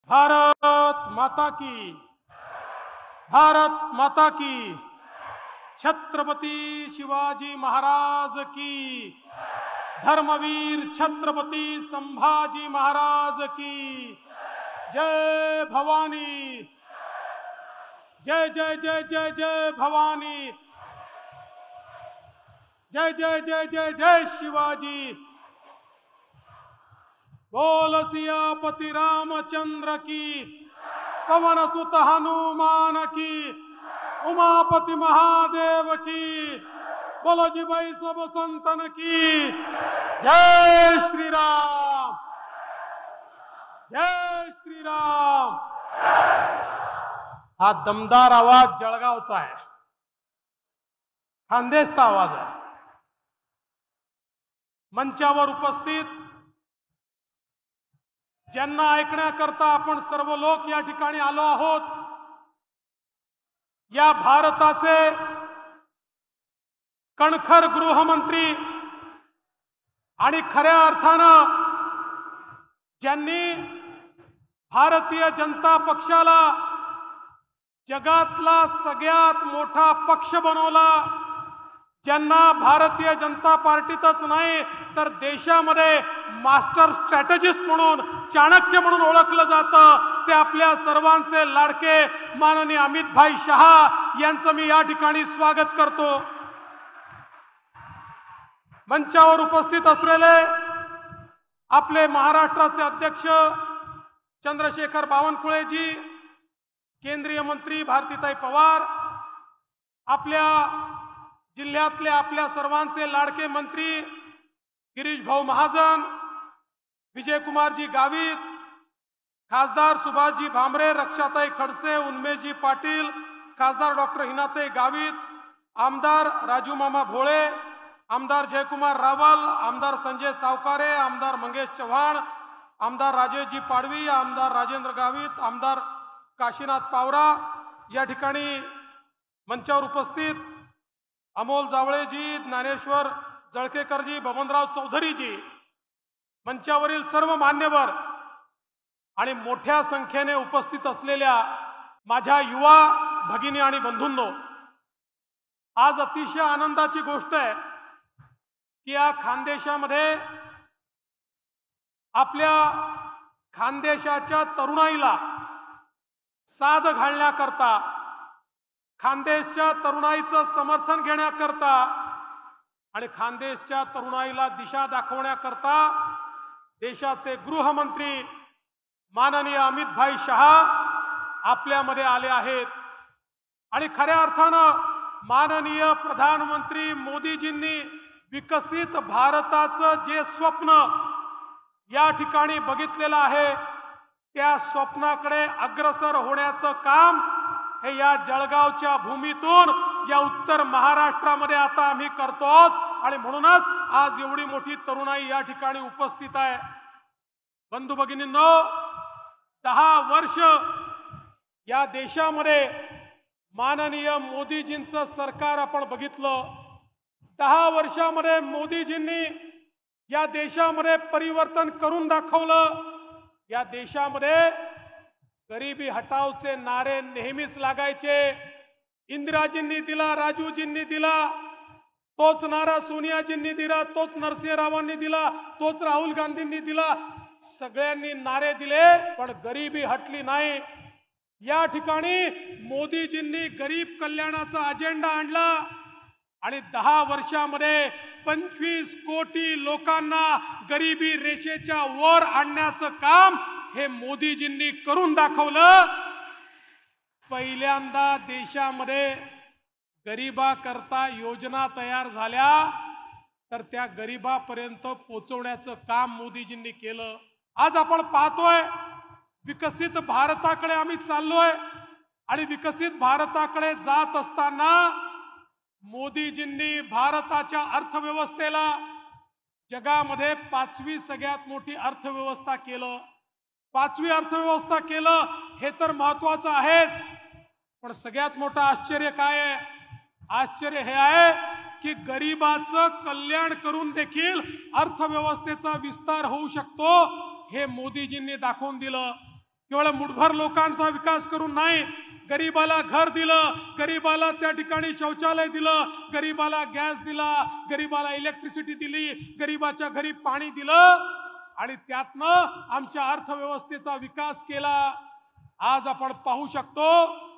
भारत माता की, भारत माता की, छत्रपति शिवाजी महाराज की, धर्मवीर छत्रपति संभाजी महाराज की जय भवानी, जय जय जय जय जय भवानी, जय जय जय जय जय शिवाजी। बोल सियापति रामचंद्र की, पवन सुत हनुमान की, उमापति महादेव की, बोलो जी भाई सब संतन की जय श्री राम, जय श्री राम। हा दमदार आवाज जळगावचा आहे, खानदेशचा आवाज आहे। मंचावर उपस्थित ज्यांना ऐकण्याकरता आपण सर्व लोक या ठिकाणी आलो आहोत, या भारताचे कणखर गृहमंत्री आणि खऱ्या अर्थानं ज्यांनी भारतीय जनता पक्षाला जगातला सगळ्यात मोठा पक्ष बनवला, ज्यांना भारतीय जनता पार्टीतच नाही तर देशामध्ये मास्टर स्ट्रॅटेजिस्ट म्हणून, चाणक्य म्हणून ओळखलं जातं, ते आपल्या सर्वांचे लाडके माननीय अमित भाई शहा यांचं मी या ठिकाणी स्वागत करतो। मंचावर उपस्थित असलेले आपले महाराष्ट्राचे अध्यक्ष चंद्रशेखर बावनकुळेजी, केंद्रीय मंत्री भारतीताई पवार, आपल्या जिल्ह्यातले आपल्या सर्वांचे लाडके मंत्री गिरीश भाऊ महाजन, विजयकुमारजी गावित, खासदार सुभाषजी भामरे, रक्षाताई खडसे, उन्मेशजी पाटील, खासदार डॉक्टर हिनाताई गावित, आमदार राजू मामा भोळे, आमदार जयकुमार रावल, आमदार संजय सावकारे, आमदार मंगेश चव्हाण, आमदार राजेशजी पाडवी, आमदार राजेंद्र गावित, आमदार काशीनाथ पावरा, या ठिकाणी मंचावर उपस्थित अमोल जावळेजी, ज्ञानेश्वर जळकेकरजी, बबनराव चौधरीजी, मंचावरील सर्व मान्यवर आणि मोठ्या संख्येने उपस्थित असलेल्या माझ्या युवा भगिनी आणि बंधूंनो, आज अतिशय आनंदाची गोष्ट आहे की या खानदेशामध्ये आपल्या खानदेशाच्या तरुणाईला साद घालण्याकरता, खानदेशच्या तरुणाईचं समर्थन घेण्याकरता आणि खानदेशच्या तरुणाईला दिशा दाखवण्याकरता देशाचे गृहमंत्री माननीय अमित भाई शहा आपल्यामध्ये आले आहेत। आणि खऱ्या अर्थानं माननीय प्रधानमंत्री मोदीजींनी विकसित भारताचं जे स्वप्न या ठिकाणी बघितलेलं आहे, त्या स्वप्नाकडे अग्रसर होण्याचं काम हे या जळगावच्या भूमीतून या उत्तर महाराष्ट्रामध्ये आता आम्ही करतो आहोत। आणि म्हणूनच आज एवढी मोठी तरुणाई या ठिकाणी उपस्थित आहे। बंधू भगिनींनो, 10 वर्ष या देशामध्ये माननीय मोदीजींचं सरकार आपण बघितलं। 10 वर्षामध्ये मोदीजींनी या देशामध्ये परिवर्तन करून दाखवलं। या देशामध्ये गरिबी हटावचे नारे नेहमीच लागायचे। इंदिराजींनी दिला, राजूजींनी दिला, तोच नारा सोनियाजींनी दिला, तोच नरसिंह रावांनी दिला, तोच राहुल गांधींनी दिला, सगळ्यांनी नारे दिले पण गरिबी हटली नाही। या ठिकाणी मोदीजींनी गरीब कल्याणाचा अजेंडा आणला आणि 10 वर्षामध्ये 25 कोटी लोकांना गरिबी रेषेच्या वर आणण्याचं काम हे मोदीजींनी करून दाखवलं। पहिल्यांदा देशामध्ये गरिबाकरता योजना तयार झाल्या तर त्या गरिबापर्यंत पोहोचवण्याचं काम मोदीजींनी केलं। आज आपण पाहतोय विकसित भारताकडे आम्ही चाललोय आणि विकसित भारताकडे जात असताना मोदीजींनी भारताच्या अर्थव्यवस्थेला जगामध्ये 5वी सगळ्यात मोठी अर्थव्यवस्था केलं। 5वी अर्थव्यवस्था केलं हे तर महत्त्वाचं आहेच, पण सगळ्यात मोठं आश्चर्य काय आहे? आश्चर्य हे आहे की गरिबाचं कल्याण करून देखील अर्थव्यवस्थेचा विस्तार होऊ शकतो हे मोदीजींनी दाखवून दिलं। केवळ मुठभर लोकांचा विकास करून नाही, गरीबाला घर दिलं, गरीबाला त्या ठिकाणी शौचालय दिलं, गरीबाला गॅस दिला, गरीबाला इलेक्ट्रिसिटी दिली, गरीबाच्या घरी पाणी दिलं आणि त्यातनं आमच्या अर्थव्यवस्थेचा विकास केला। आज आपण पाहू शकतो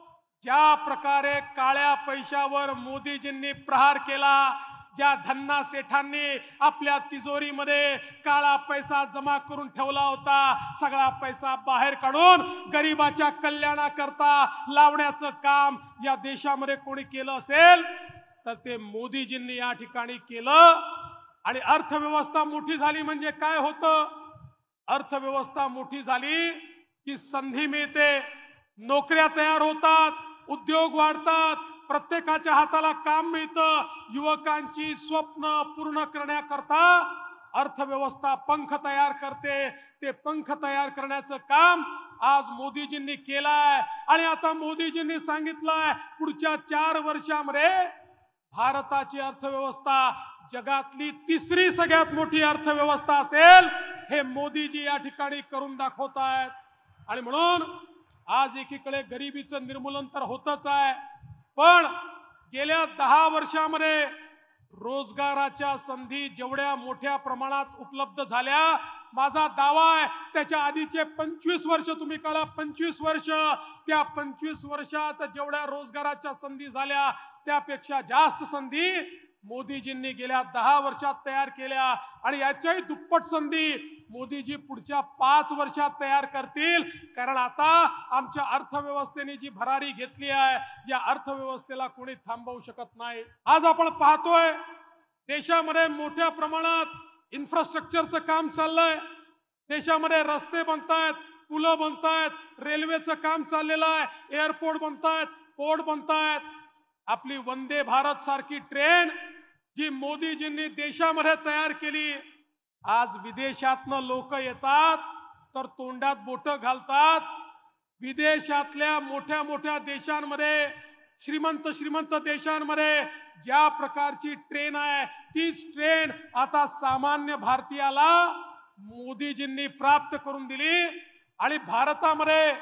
ज्या प्रकारे काळ्या पैशावर मोदीजींनी प्रहार केला, ज्या धन्ना सेठांनी आपल्या तिजोरीमध्ये काळा पैसा जमा करून ठेवला होता, सगळा पैसा बाहेर काढून गरीबाच्या कल्याणाकरता लावण्याचं काम या देशामध्ये कोणी केलं असेल तर ते मोदीजींनी या ठिकाणी केलं। आणि अर्थव्यवस्था मोठी झाली म्हणजे काय होतं? अर्थव्यवस्था मोठी झाली की संधी मिळते, नोकऱ्या तयार होतात, उद्योग वाढतात, प्रत्येकाच्या हाताला काम मिळतं, युवकांची स्वप्न पूर्ण करण्याकरता अर्थव्यवस्था पंख तयार करते। ते पंख तयार करण्याचं काम आज मोदीजींनी केलंय आणि आता मोदीजींनी सांगितलंय पुढच्या 4 वर्षांमध्ये भारताची अर्थव्यवस्था जगातली 3री सगळ्यात मोठी अर्थव्यवस्था असेल, हे मोदीजी या ठिकाणी करून दाखवतायत। आणि म्हणून आज एकीकडे गरिबीचं निर्मूलन तर होतच आहे, पण गेल्या 10 वर्षांमध्ये रोजगाराच्या संधी जेवढ्या मोठ्या प्रमाणात उपलब्ध झाल्या, माझा दावा आहे त्याच्या आधीचे 25 वर्ष तुम्ही काढा, 25 वर्ष, त्या 25 वर्षात जेवढ्या रोजगाराच्या संधी झाल्या त्यापेक्षा जास्त संधी मोदीजींनी गेल्या 10 वर्षात तयार केल्या आणि याच्याही दुप्पट संधी मोदीजी पुढच्या 5 वर्षात तयार करतील। कारण आता आमच्या अर्थव्यवस्थेने जी भरारी घेतली आहे, या अर्थव्यवस्थेला कोणी थांबवू शकत नाही। आज आपण पाहतोय देशामध्ये मोठ्या प्रमाणात इन्फ्रास्ट्रक्चरचं काम चाललंय, देशामध्ये रस्ते बनतायत, पुलं बनतायत, रेल्वेचं काम चाललेलं आहे, एअरपोर्ट बनतायत, पोर्ट बनतायत। आपली वंदे भारत सारखी ट्रेन जी मोदीजींनी देशामध्ये तयार केली, आज विदेशातनं लोक येतात तर तोंडात बोटं घालतात। विदेशातल्या मोठ्या मोठ्या देशांमध्ये, श्रीमंत देशांमध्ये ज्या प्रकारची ट्रेन आहे, तीच ट्रेन आता सामान्य भारतीयाला मोदीजींनी प्राप्त करून दिली आणि भारतामध्ये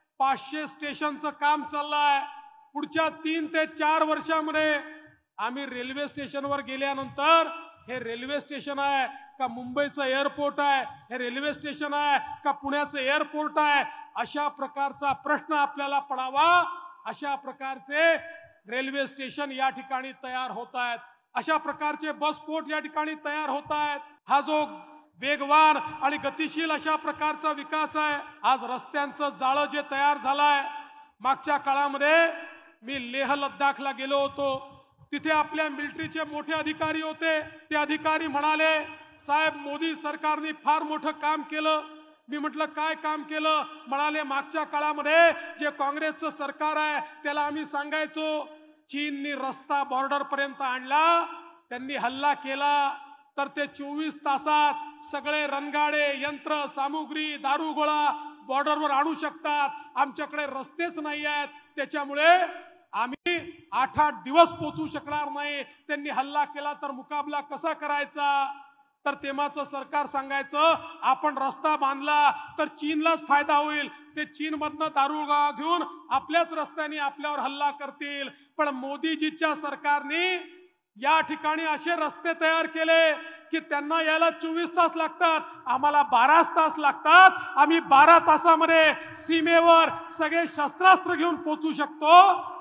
500 स्टेशनचं काम चाललंय। पुढच्या 3 ते 4 वर्षांमध्ये आम्ही रेल्वे स्टेशनवर गेल्यानंतर हे रेल्वे स्टेशन आहे का मुंबईचं एअरपोर्ट आहे, हे रेल्वे स्टेशन आहे का पुण्याचं एअरपोर्ट आहे, अशा प्रकारचा प्रश्न आपल्याला पडावा। अशा प्रकारचे रेल्वे स्टेशन या ठिकाणी तयार होत आहेत, अशा प्रकारचे बस पोर्ट या ठिकाणी तयार होत आहेत। हा जो वेगवान आणि गतिशील अशा प्रकारचा विकास आहे, आज रस्त्यांचं जाळं जे तयार झालंय, मागच्या काळामध्ये मी लेह लद्दाखला गेलो होतो, तिथे आपल्या मिलिटरीचे मोठे अधिकारी होते। ते अधिकारी म्हणाले, साहेब मोदी सरकारने फार मोठं काम केलं। मी म्हटलं काय काम केलं? म्हणाले मागच्या काळामध्ये जे काँग्रेसचं सरकार आहे त्याला आम्ही सांगायचो, चीननी रस्ता बॉर्डर पर्यंत आणला, त्यांनी हल्ला केला तर ते 24 तासात सगळे रणगाडे, यंत्र सामुग्री, दारुगोळा बॉर्डरवर आणू शकतात, आमच्याकडे रस्तेच नाही आहेत, त्याच्यामुळे आम्ही 8-8 दिवस पोहोचू शकणार नाही। त्यांनी हल्ला केला तर मुकाबला कसा करायचा? तर तेव्हाचं सरकार सांगायचं आपण रस्ता बांधला तर चीनलाच फायदा होईल, ते चीनमधनं दारुगोळा घेऊन आपल्याच रस्त्याने आपल्यावर हल्ला करतील। पण मोदीजीच्या सरकारने या ठिकाणी असे रस्ते तयार केले की त्यांना याला 24 तास लागतात, आम्हाला 12 तास लागतात। आम्ही 12 तासामध्ये सीमेवर सगळे शस्त्रास्त्र घेऊन पोहोचू शकतो।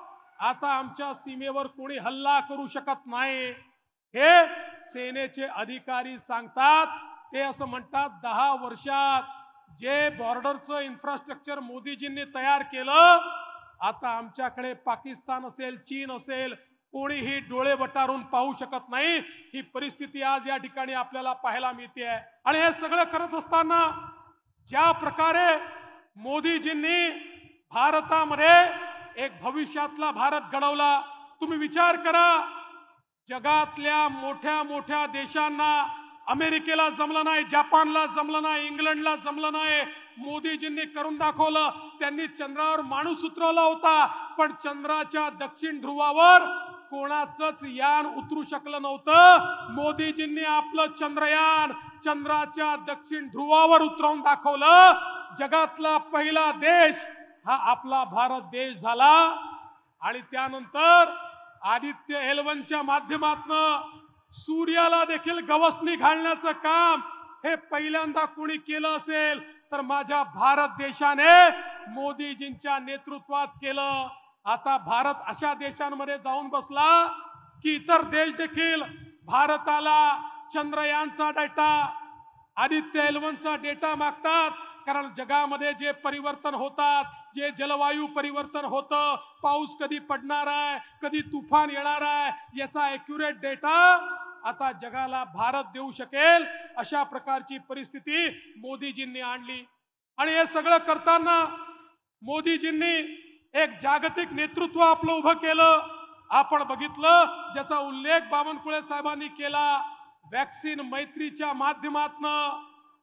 आता आमच्या सीमेवर कोणी हल्ला करू शकत नाही, हे सेनेचे अधिकारी सांगतात। ते असं म्हणतात 10 वर्षात जे बॉर्डरचं इन्फ्रास्ट्रक्चर मोदीजींनी तयार केलं, आता आमच्याकडे पाकिस्तान असेल, चीन असेल, कोणीही डोळे वटारून पाहू शकत नाही। ही परिस्थिती आज या ठिकाणी आपल्याला पाहायला मिळते आहे। आणि हे सगळं करत असताना ज्या प्रकारे मोदीजींनी भारतामध्ये एक भविष्यातला भारत घडवला, तुम्ही विचार करा, जगातल्या मोठ्या मोठ्या देशांना, अमेरिकेला जमलं नाही, जपानला जमलं नाही, इंग्लंडला जमलं नाही, मोदीजींनी करून दाखवलं। त्यांनी चंद्रावर माणूस उतरवला होता, पण चंद्राच्या दक्षिण ध्रुवावर कोणाचंच यान उतरू शकलं नव्हतं। मोदीजींनी आपलं चंद्रयान चंद्राच्या दक्षिण ध्रुवावर उतरवून दाखवलं। जगातला पहिला देश हा आपला भारत देश झाला। आणि त्यानंतर आदित्य एल1च्या माध्यमातून सूर्याला देखील गवसणी घालण्याचं काम हे पहिल्यांदा कोणी केलं असेल तर माझ्या भारत देशाने मोदीजींच्या नेतृत्वात केलं। आता भारत अशा देशांमध्ये जाऊन बसला की इतर देश देखील भारताला चंद्रयानचा डेटा, आदित्य एल1चा डेटा मागतात। कारण जगामध्ये जे परिवर्तन होतात, जे जलवायू परिवर्तन होतं, पाऊस कधी पडणार आहे, कधी तुफान येणार आहे, याचा ॲक्युरेट डेटा आता जगाला भारत देऊ शकेल अशा प्रकारची परिस्थिती मोदीजींनी आणली। आणि हे सगळं करताना मोदीजींनी एक जागतिक नेतृत्व आपलं उभं केलं। आपण बघितलं, ज्याचा उल्लेख बावनकुळे साहेबांनी केला, वॅक्सिन मैत्रीच्या माध्यमातून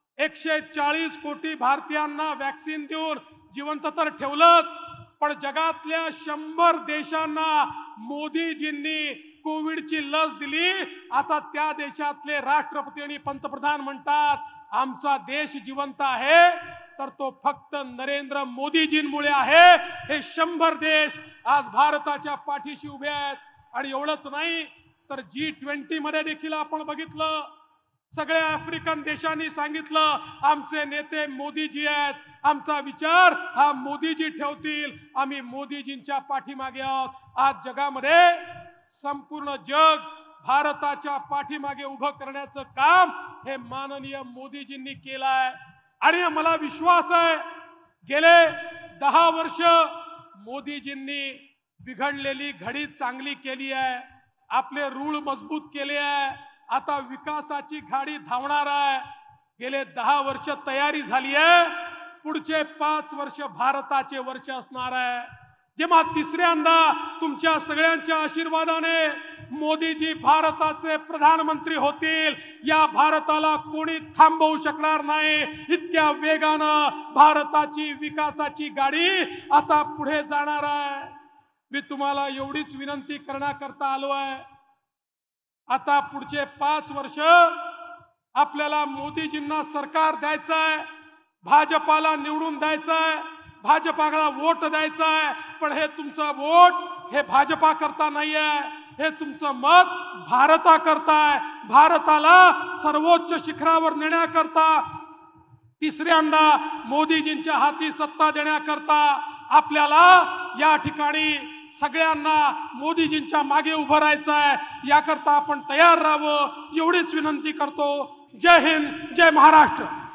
140 कोटी भारतीयांना वॅक्सिन देऊन जिवंत तर ठेवलंच, पण जगातल्या 100 देशांना मोदीजींनी कोविडची लस दिली। आता त्या देशातले राष्ट्रपती आणि पंतप्रधान म्हणतात आमचा देश जिवंत आहे तर तो फक्त नरेंद्र मोदीजींमुळे आहे। हे 100 देश आज भारताच्या पाठीशी उभे आहेत। आणि एवढंच नाही तर G20 मध्ये देखील आपण बघितलं, सगळ्या आफ्रिकन देशांनी सांगितलं आमचे नेते मोदीजी आहेत, आमचा विचार हा मोदीजी ठेवतील, आम्ही मोदीजींच्या पाठीमागे आहोत। आज जगामध्ये संपूर्ण जग भारताच्या पाठीमागे उभं करण्याचं काम हे माननीय मोदीजींनी केलं आहे। आणि मला विश्वास आहे गेले 10 वर्ष मोदीजींनी बिघडलेली घडी चांगली केली आहे, आपले रूळ मजबूत केले आहे। आता विकासाची गाडी धावणार आहे। गेले 10 वर्ष तयारी झाली आहे, पुढचे 5 वर्ष भारताचे वर्ष असणार आहे। जेव्हा तिसऱ्यांदा तुमच्या सगळ्यांच्या आशीर्वादाने मोदीजी भारताचे प्रधानमंत्री होतील, या भारताला कोणी थांबवू शकणार नाही। इतक्या वेगानं भारताची विकासाची गाडी आता पुढे जाणार आहे। मी तुम्हाला एवढीच विनंती करण्याकरता आलो आहे, आता पुढचे 5 वर्ष आपल्याला मोदीजींना सरकार द्यायचं आहे, भाजपाला निवडून द्यायचं आहे, भाजपाला वोट द्यायचा आहे। पण हे तुमचं वोट हे भाजपा करता नाही आहे, हे तुमचं मत भारता करता आहे। भारताला सर्वोच्च शिखरावर नेण्याकरता, तिसऱ्यांदा मोदीजींच्या हाती सत्ता देण्याकरता आपल्याला या ठिकाणी सगळ्यांना मोदीजींच्या मागे उभं राहायचं आहे। याकरता आपण तयार राहावं एवढीच विनंती करतो। जय हिंद, जय महाराष्ट्र।